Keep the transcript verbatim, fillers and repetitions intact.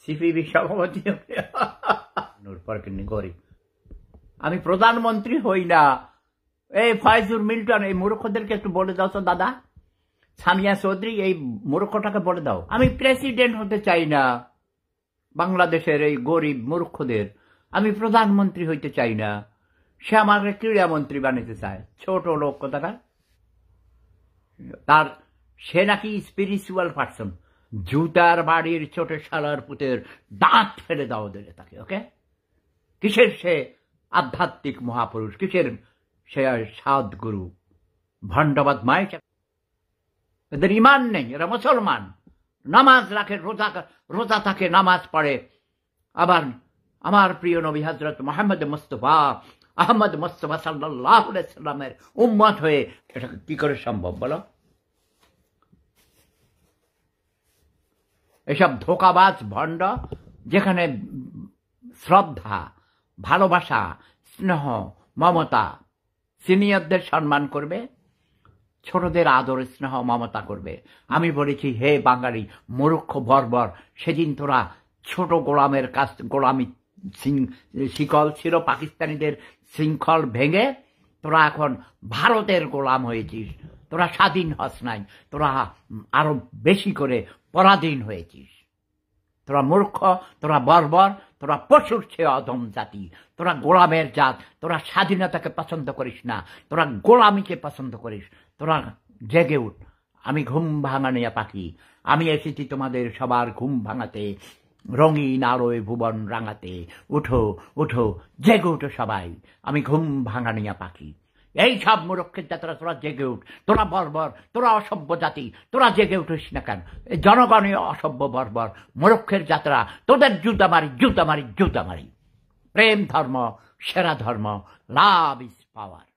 CPB সভাপতি গরিব, আমি প্রধানমন্ত্রী হই না। এই ফয়জুর মিল্টন, এই মূর্খদেরকে একটু বলে দাও তো দাদা। সামিয়া চৌধুরী, এই মূর্খটাকে বলে দাও আমি প্রেসিডেন্ট হতে চাই না বাংলাদেশের এই গরিব মূর্খদের। আমি প্রধানমন্ত্রী হইতে চাই না। সে আমাকে ক্রীড়ামন্ত্রী বানাতে চায়। ছোট লোক কোথাকার। তার সে নাকি স্পিরিচুয়াল পার্সন। জুতার বাড়ির ছোট শালার পুতের দাঁত ফেলে দাও দিলে তাকে। ওকে, কিসের সে আধ্যাত্মিক মহাপুরুষ? কিসের সে সাধগুরু? ভণ্ডবাদ মায়। এদের ইমান নেই, এরা মুসলমান। নামাজ রাখে, রোজা রোজা থাকে, নামাজ পড়ে। আবার আমার প্রিয় নবী হযরত মুহাম্মদ মুস্তাফা আহমদ মুস্তাফা সাল্লাল্লাহু আলাইহি সাল্লামের উম্মত হয়ে এটা কি করে সম্ভব বলো? এসব ধোঁকাবাজ ভণ্ড, যেখানে শ্রদ্ধা, ভালোবাসা, স্নেহ, মমতা, সিনিয়রদের সম্মান করবে, ছোটদের আদর স্নেহ মমতা করবে। আমি বলেছি, হে বাঙালি মূর্খ বর্বর, সেদিন তোরা ছোট গোলামের কাছ গোলামি শিকল ছিল পাকিস্তানিদের শৃঙ্খল ভেঙে তোরা এখন ভারতের গোলাম হয়েছিস। তোরা স্বাধীন হস নাই, তোরা আরো বেশি করে পরাধীন হয়েছিস। তোরা মূর্খ, তোরা বর্বর, তোরা পশুর চেয়ে অধম জাতি, তোরা গোলামের জাত। তোরা স্বাধীনতাকে পছন্দ করিস না, তোরা গোলামিকে পছন্দ করিস। তোরা জেগে উঠ। আমি ঘুম ভাঙানিয়া পাখি, আমি এসেছি তোমাদের সবার ঘুম ভাঙাতে, রঙিন আলোয় ভুবন রাঙাতে। উঠো উঠো, জেগে উঠো সবাই। আমি ঘুম ভাঙানিয়া পাখি। এই সব মূর্খের জাতরা তোরা জেগে উঠ। তোরা বর্বর, তোরা অসভ্য জাতি, তোরা জেগে উঠিস না কেন? জনগণই অসভ্য বর্বর মূর্খের জাতরা। তোদের জুতা মারি, জুতা মারি, জুতা মারি। প্রেম ধর্ম সেরা ধর্ম। Love is power.